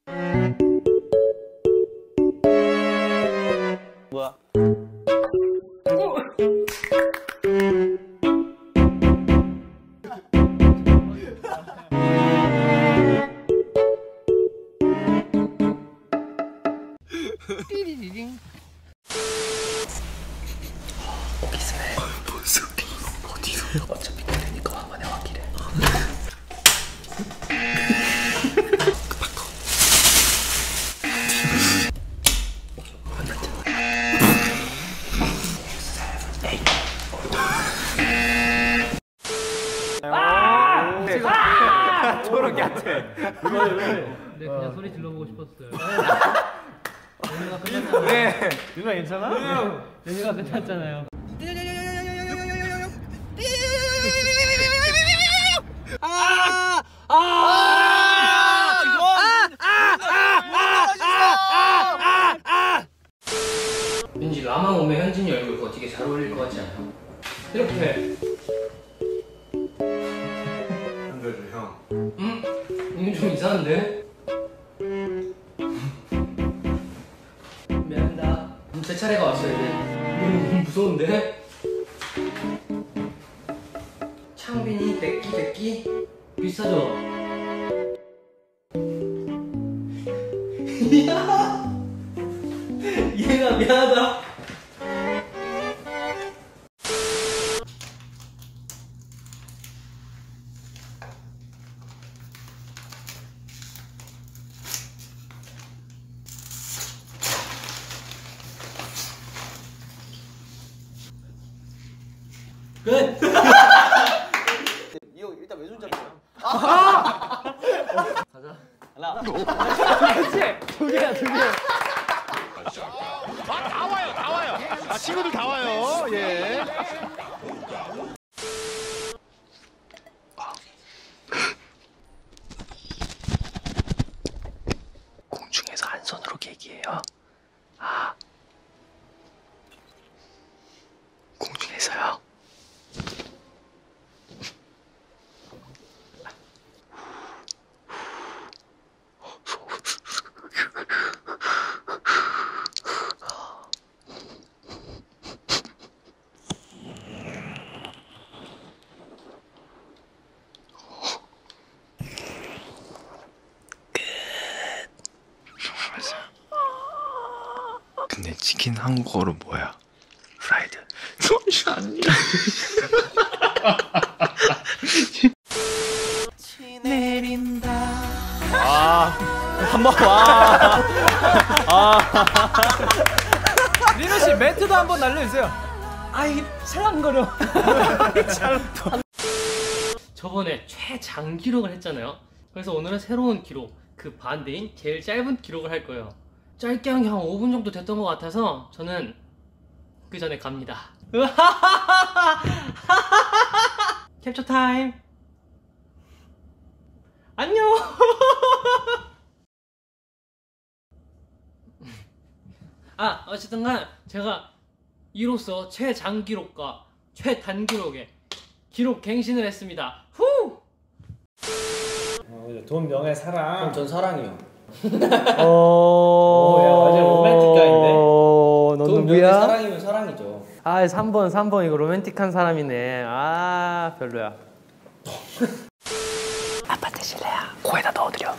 뭐야? 오기스네. 뭔 소리? 어디서? 어차피 그러니까 한번에 와기래. 초록이한테. 네, 그냥 소리 질러보고 싶었어요. 연휴가 끝났잖아요. 네. 누나 괜찮아? 연휴가 끝났잖아요. 왠지 라마 오면 현진이 얼굴 그거 되게 잘 어울릴 것 같지 않아요? 이렇게 해. 안 그래도 형. 응? 이게 좀 이상한데? 미안합니다. 제 차례가 왔어요 이제. 너무 무서운데? 창빈이 백기 비싸죠? 얘가 미안하다. 끝! 이 형 일단 왼손 잡자. 가자. 하나. 그렇지! 두 개야, 두 개. 다 와요. 친구들 다 와요. 예. 공중에서 한 손으로 계기예요. 아. 공중에서요. 근데 치킨 한국어로 뭐야? 프라이드. 잠시만요. 내린다. 한번 와. 리노 씨 멘트도 한번 날려주세요. 아이 살랑거려. 저번에 최장기록을 했잖아요. 그래서 오늘은 새로운 기록, 그 반대인 제일 짧은 기록을 할 거예요. 짧게 한 게 한 5분 정도 됐던 것 같아서 저는 그 전에 갑니다. 캡처 타임. 안녕. 어쨌든간 제가 이로써 최장기록과 최단기록의 기록 갱신을 했습니다. 후! 돈, 명예, 사랑. 전 사랑이요. 야, 완전 로맨틱 가인데. 너 돈, 명예, 누구야? 사랑이면 사랑이죠. 아 3번 이거 로맨틱한 사람이네. 아 별로야. 아파트 실내야. 코에다 넣어드려.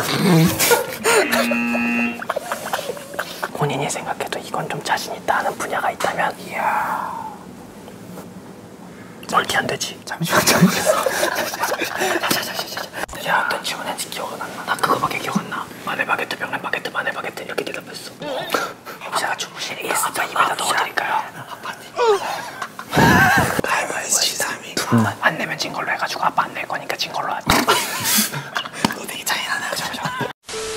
본인이 생각해도 이건 좀 자신 있다 하는 분야가 있다면, 이야. 멀티 안 되지. 잠시만. 야, 어떤 지원했는지 기억은 안 나. 나 그거밖에 기억 안 나. 마늘 바게트, 명란 바게트, 마늘 바게트 이렇게 대답했어. 제가 주무실에 있으니까 입에다 넣어드릴까요? 아파트. 가위바위보 3위. 안 내면 진 걸로 해가지고 아빠 안 낼 거니까 진 걸로 하자. 너 되게 잔인하네. 잠시만.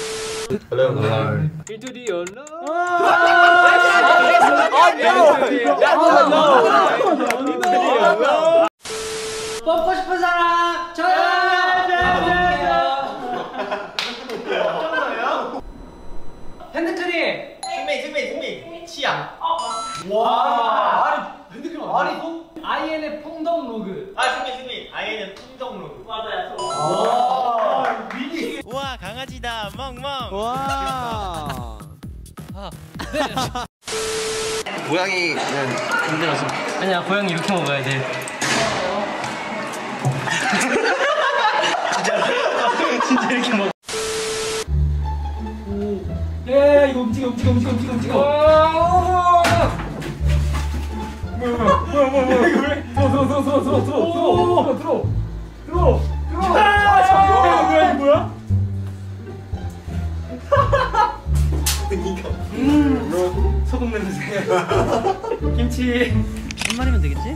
일들이 연락. 뽑고 싶은 사람 저요. 핸드크림. 승민. 치약. 와. 핸드크림 아니 IN의 풍덩 로그. 승민. 아이는 풍덩 로그. 맞아요. 와, 강아지 갑시다 멍멍. 와. 고양이는 힘들어서. 아니야, 고양이 이렇게 먹어야 돼. 진짜 이렇게 먹어. 야, 이거 움직여. 뭐야? 소금 냄새. 김치. 한 마리면 되겠지?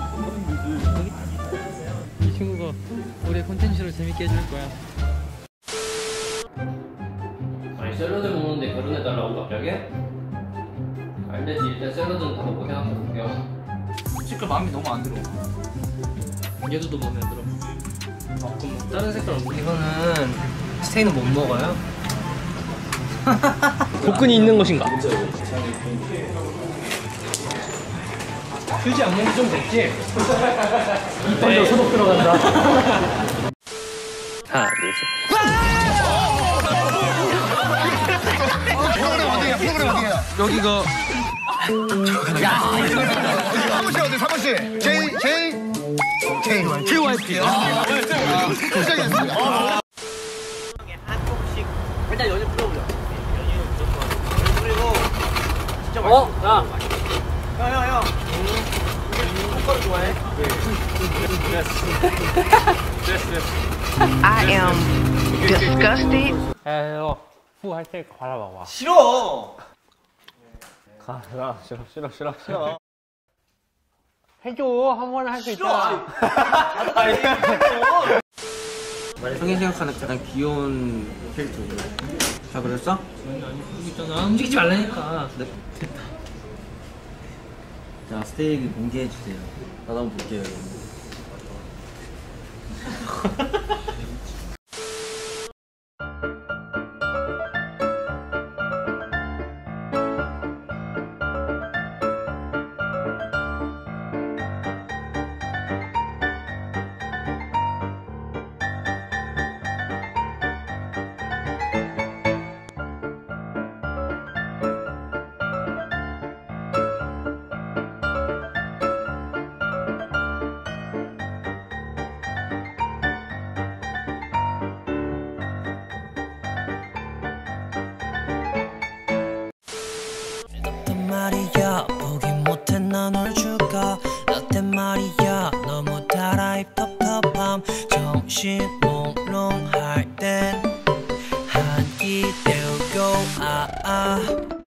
이 친구가 우리의 콘텐츠를 재밌게 해줄 거야. 아니 샐러드 먹는데 결혼해달라고 갑자기? 안 되지. 일단 샐러드는 다 먹고 생각해볼게요. 솔직히 마음이 너무 안 들어. 얘도 또 마음에 안 들어. 그럼 뭐 다른 색깔 없는 이거는 스테이는 못 먹어요? 복근이 있는 것인가? 휴지 안 먹는 좀 됐지? 이빨로 소독 들어간다. 하나, 둘, 셋. 프로그램 어디야? 여기가. 사무실 어디? 사무실. JYP. 시작했습니다. 일단 연유 풀어보자. 야! 형. 콩가루 좋아해? I am disgusted. 야, 후 할 때 바라봐봐. 싫어. 싫어. 해줘. 한 번은 할 수 있잖아. 형이 생각하는 가장 귀여운 캐릭터죠. 다 그랬어? 있잖아. 움직이지 말라니까. 자, 스테이크 공개해 주세요. 나도 한번 볼게요, 여러분. 말이야 보기 못해 나널 줄까 라떼 말이야 너무 달아 입 텁텁함 정신 몽롱할 땐 한 끼 때우고